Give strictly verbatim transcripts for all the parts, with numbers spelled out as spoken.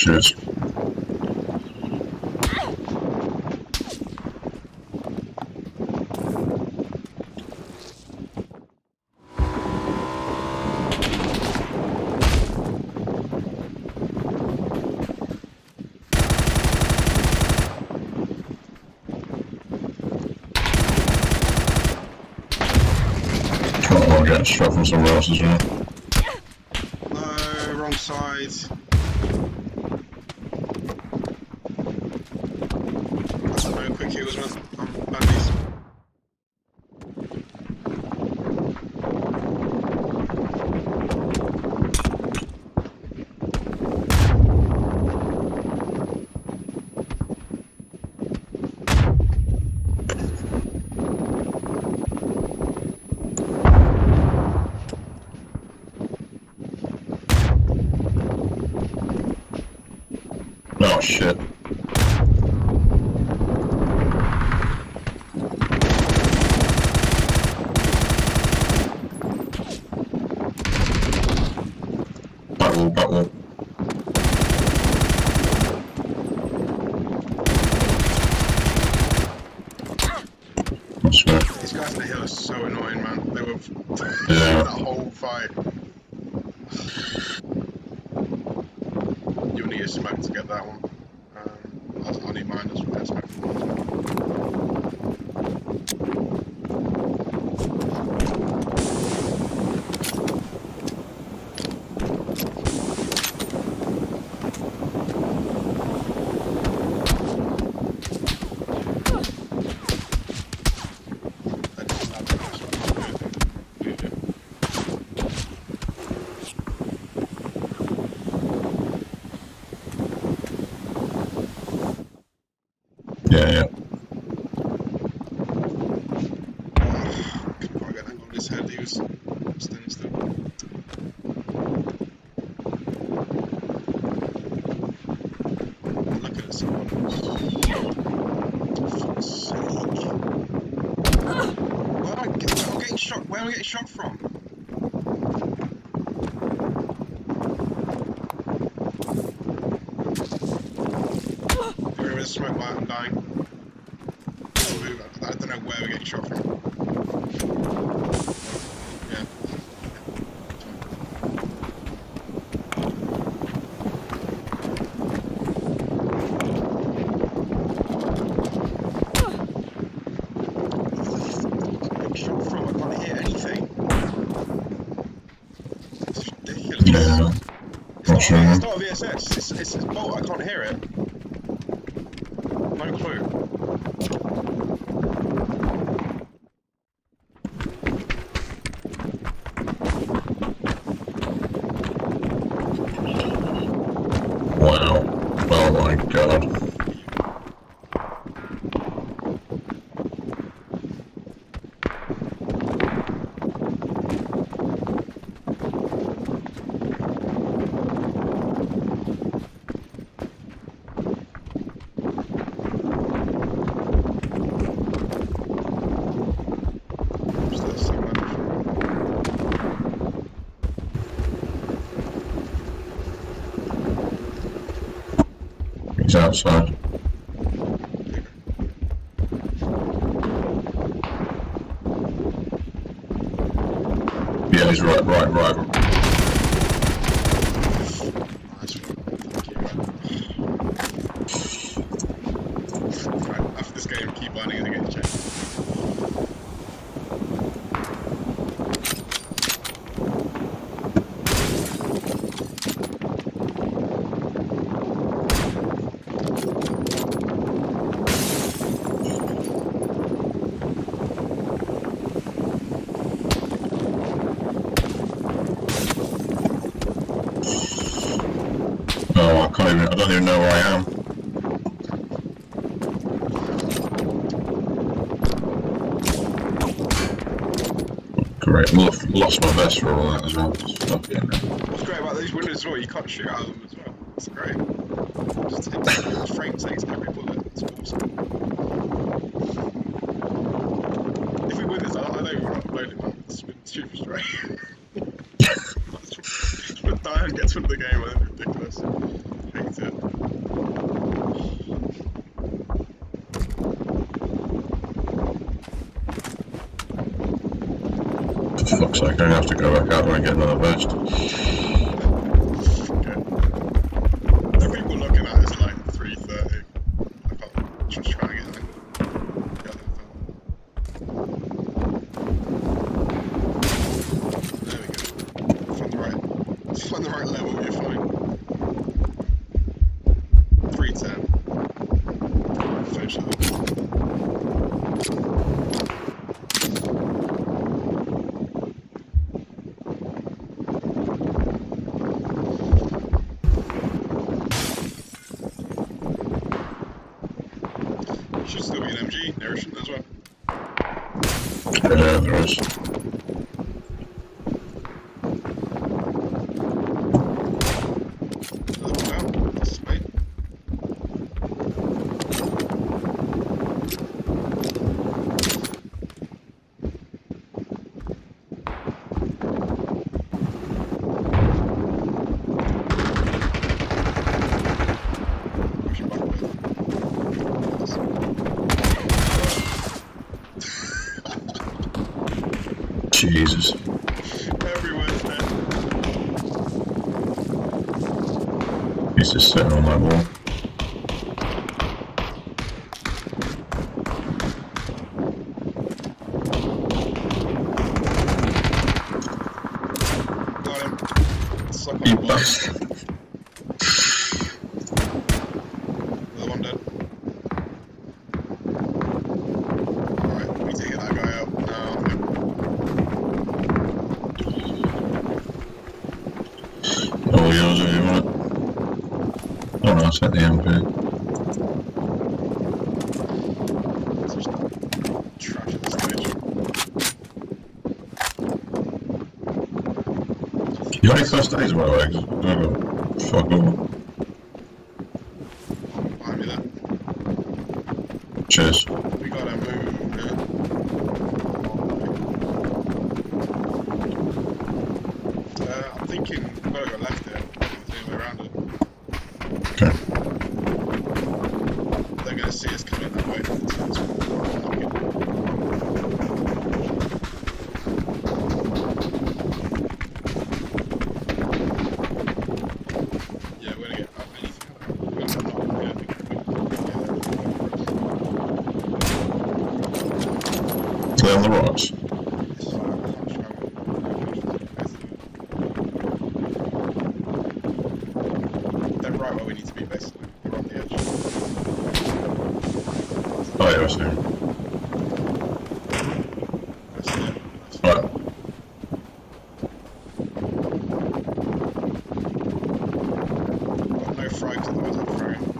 Cheers. Oh, I get shot from somewhere else as well. No, wrong side. That's a very quick heal as well. I'm bandies. Oh shit. Back wall, back wall. That's fair. These guys on the hill are so annoying, man. They were Yeah. that whole fight. You'll need a smoke to get that one. Um, I'll, I'll need mine as well. Smoke. Yeah, yeah. Can't get that on his head. He was standing still. Looking at someone. For fuck's sake. Where am I getting, I'm getting shot? Where am I getting shot from? You're in the smoke light, I'm dying. I don't know where we're getting shot from. Yeah. Where shot from? I can't hear anything. It's ridiculous. Yeah. It's Not not, sure, it's man. not a V S S. It's, it's a bolt. I can't hear it. No clue. Wow. Oh my god. Still so much. He's outside. Yeah, he's right, right, right. Nice one. Thank you. Right, after this game, keep lining and get checked. Oh, I can't even, I don't even know where I am. Great, lost, lost my vest for all that as well. Just fucking. What's great about these windows as well, you can't shoot out of them as well. It's great. Just hit the frame takes every bullet. It's awesome. If we win this, I, I know we're not uploading that. It's been too frustrating. Just want to die and get to another game, I think it's ridiculous. picked it. For fuck's sake, I'm gonna have to go back out there and get another vest. Okay. The people looking at it's like three thirty. I can't just try and get them. Get them there we go. Find the right, find the right level, you're fine. three ten. Finish it. Should still be an M G there, shouldn't there, as well? Yeah, there is. Well, that's me. Push it back a bit. Jesus. Everywhere's dead. He's just sitting on that wall. Got him. Suck on You the ball. bastard. Another one dead. Alright, we need to get that guy out now. Oh, yours, if you want it. Oh no, it's at the M P. It's just trash at this stage. You got any first days, by the way? 'Cause I don't know. Fuck all. Behind me there. Cheers. We gotta move, yeah. Uh, I'm thinking we've gotta go left here. The other way around it. Okay. They're gonna see us coming that way. So it's knocking. Yeah, we're gonna get up anything. We're gonna knock, yeah, I think we Play on the rocks. it's fine, I'm not struggling. They're right where we need to be, basically. We're on the edge. Oh yeah, I see. That's it. That's Right. got no frags, otherwise I'd frag him.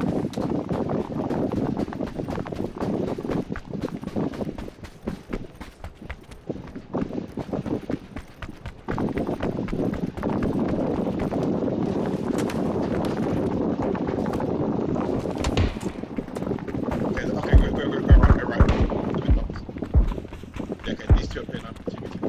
Okay, okay, go, go, go, go right, go right. The big box. Yeah, okay, these two up here now. Two, two.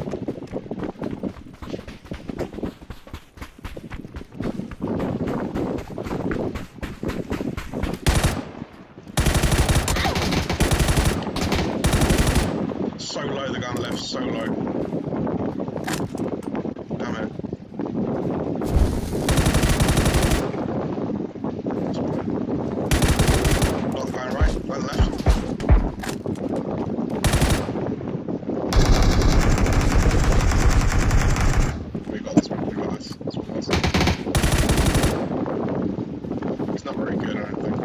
So low, the guy on the left, so low. Damn it. Not the guy on the right, guy on the left. We got this one, we got this. This one was. It's not very good, I don't think.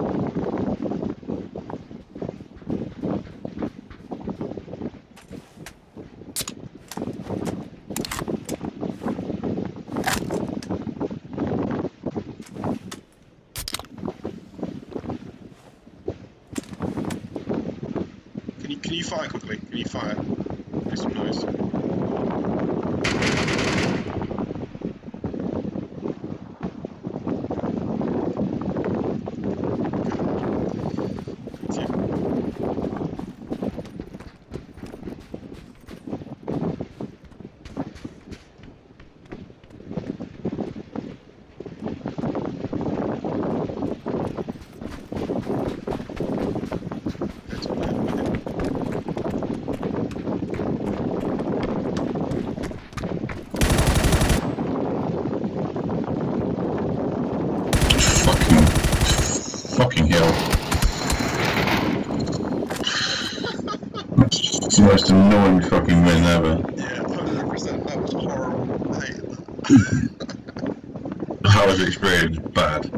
Can you can you fire quickly? Can you fire? Make some noise. Thank you. It's the most annoying fucking win ever. Yeah, one hundred percent. That was horrible. I hated that. How was the experience? Bad.